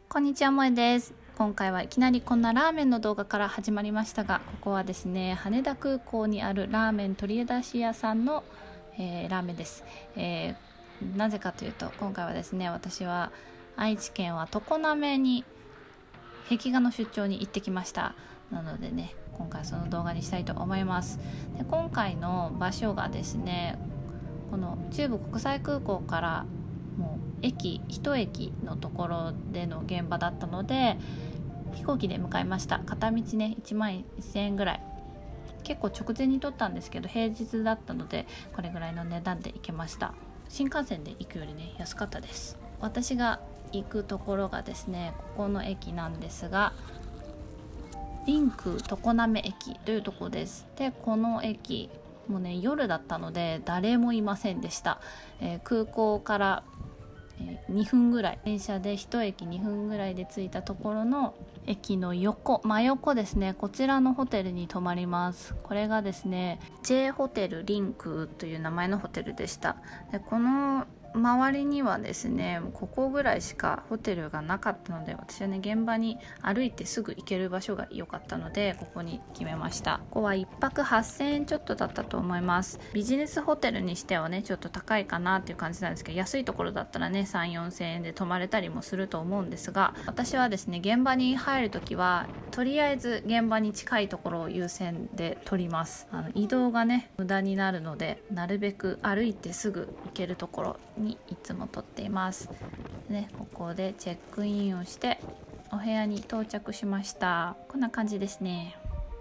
こんにちは、もえです。今回はいきなりこんなラーメンの動画から始まりましたが、ここはですね、羽田空港にあるラーメン取り出し屋さんの、ラーメンです。なぜかというと、今回はですね、私は愛知県は常滑に壁画の出張に行ってきました。なのでね、今回その動画にしたいと思います。で、今回の場所がですね、この中部国際空港からもう一駅のところでの現場だったので、飛行機で向かいました。片道ね1万1000円ぐらい、結構直前に撮ったんですけど、平日だったのでこれぐらいの値段で行けました。新幹線で行くよりね安かったです。私が行くところがですね、ここの駅なんですが、リンク常滑駅というところです。で、この駅もうね、夜だったので誰もいませんでした。空港から2分ぐらい、電車で1駅2分ぐらいで着いたところの駅の真横ですね、こちらのホテルに泊まります。これがですね J ホテルリンクという名前のホテルでした。で、この周りにはですね、ここぐらいしかホテルがなかったので、私はね、現場に歩いてすぐ行ける場所が良かったのでここに決めました。ここは1泊8000円ちょっとだったと思います。ビジネスホテルにしてはねちょっと高いかなっていう感じなんですけど、安いところだったらね3、4000円で泊まれたりもすると思うんですが、私はですね、現場に入るときはとりあえず現場に近いところを優先で取ります。移動がね無駄になるので、なるべく歩いてすぐ行けるところにいつも取っています。ね、ここでチェックインをしてお部屋に到着しました。こんな感じですね。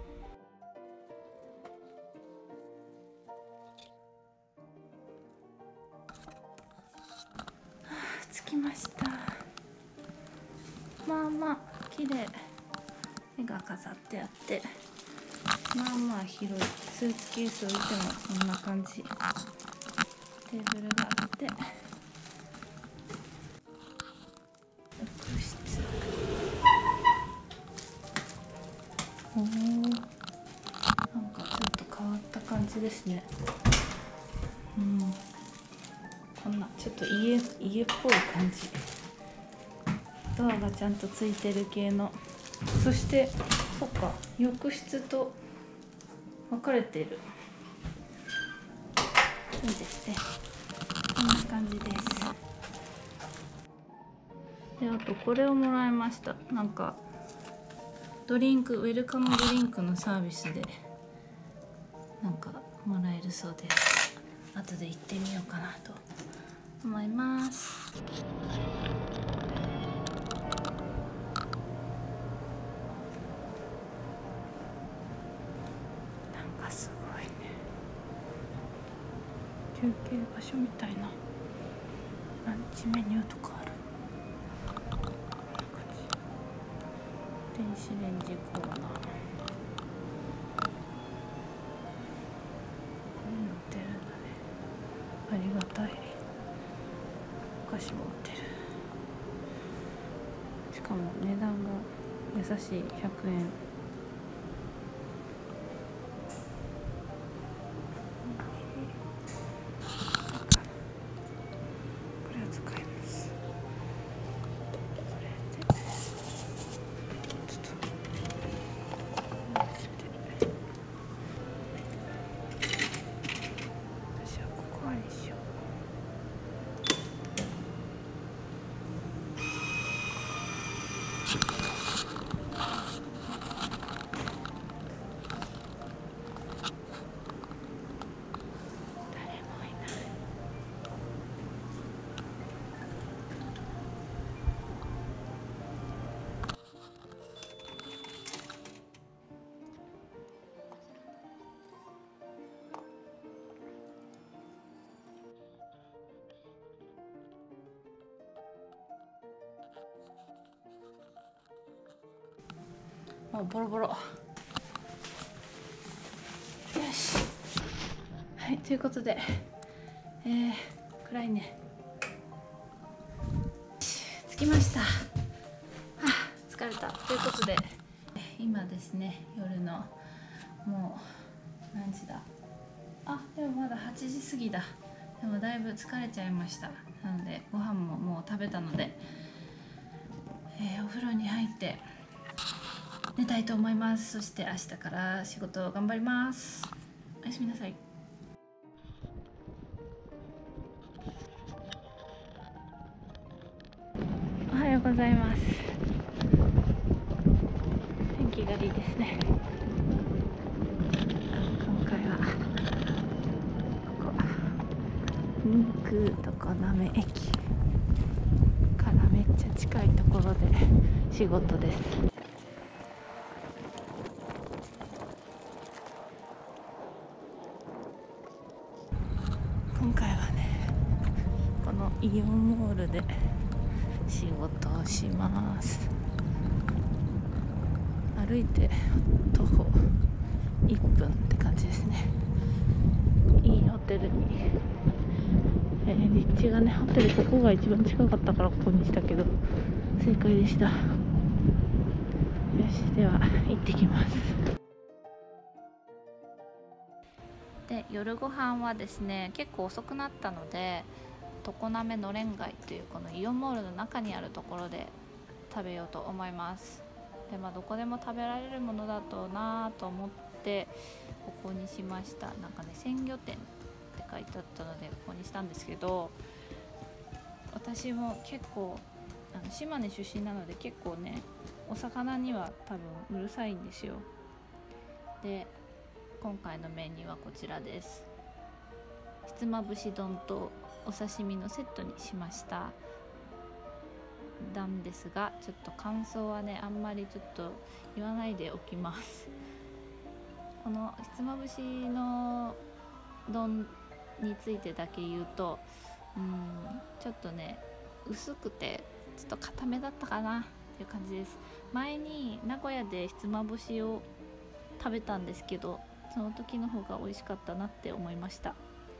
着きました。まあまあ綺麗、絵が飾ってあって、まあまあ広い。スーツケース置いてもこんな感じ。テーブルがあって、浴室、おー、なんかちょっと変わった感じですね。こんなちょっと家っぽい感じ。ドアがちゃんとついてる系の。そしてそっか、浴室と分かれてる。いいですね。こんな感じです。で、あとこれをもらいました。なんかドリンク、ウェルカムドリンクのサービスでなんかもらえるそうです。後で行ってみようかなと思います。なんかすごいね、休憩場所みたいな。ランチメニューとかある。電子レンジコーナー、こういうの売ってるんだね。ありがたい。お菓子も売ってる。しかも値段が優しい、100円。これを使います。これでちょっとこうして、私はここにしよう。もうボロボロ。よし、はい、ということで暗いね。着きました。疲れた。ということで今ですね、夜のもう何時だ。でもまだ8時過ぎだ。でもだいぶ疲れちゃいました。なのでご飯ももう食べたので、お風呂に入って寝たいと思います。そして明日から仕事を頑張ります。おやすみなさい。おはようございます。天気がいいですね。今回はここ常滑駅からめっちゃ近いところで仕事です。今回はね、このイオンモールで仕事をします。歩いて徒歩1分って感じですね。いいホテルに、立地がね、ホテルここが一番近かったからここにしたけど正解でした。よし、では行ってきます。で、夜ご飯はですね、結構遅くなったので常滑のれん街というこのイオンモールの中にあるところで食べようと思います。で、どこでも食べられるものだとなと思ってここにしました。なんかね、鮮魚店って書いてあったのでここにしたんですけど、私も結構島根出身なので結構ね、お魚には多分うるさいんですよ。で、今回のメニューはこちらです。ひつまぶし丼とお刺身のセットにしましたなんですが、ちょっと感想はね、あんまりちょっと言わないでおきます。このひつまぶしの丼についてだけ言うと、ちょっとね、薄くてちょっと固めだったかなっていう感じです。前に名古屋でひつまぶしを食べたんですけど、その時の方が美味しかったなって思いました。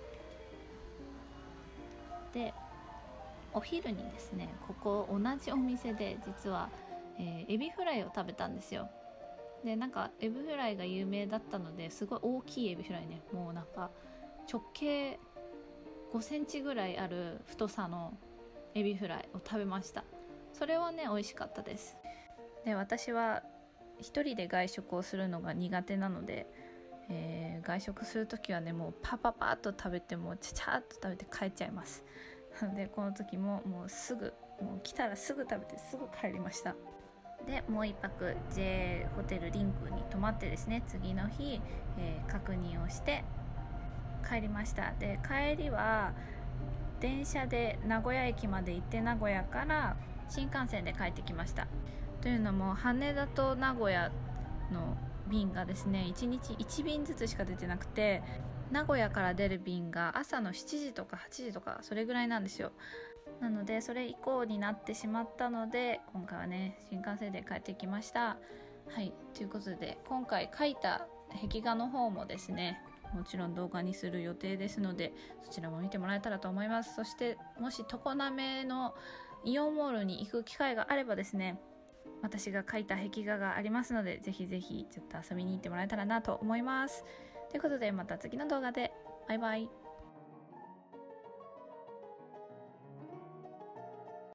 で、お昼にですね、ここ同じお店で実は、エビフライを食べたんですよ。で、なんかエビフライが有名だったので、すごい大きいエビフライね、もうなんか直径5センチぐらいある太さのエビフライを食べました。それはね、美味しかったです。で、私は一人で外食をするのが苦手なので、外食するときはね、もうパパパッと食べて、もうちゃちゃっと食べて帰っちゃいます。で、この時ももう来たらすぐ食べてすぐ帰りました。で、もう一泊 J ホテルリンクに泊まってですね、次の日、確認をして帰りました。で、帰りは電車で名古屋駅まで行って、名古屋から新幹線で帰ってきました。というのも、羽田と名古屋の便がですね、1日1便ずつしか出てなくて、名古屋から出る便が朝の7時とか8時とかそれぐらいなんですよ。なのでそれ以降になってしまったので、今回はね、新幹線で帰ってきました。はい、ということで今回描いた壁画の方もですね、もちろん動画にする予定ですので、そちらも見てもらえたらと思います。そしてもし常滑のイオンモールに行く機会があればですね、私が描いた壁画がありますので、ぜひぜひちょっと遊びに行ってもらえたらなと思います。ということで、また次の動画で。バイバイ。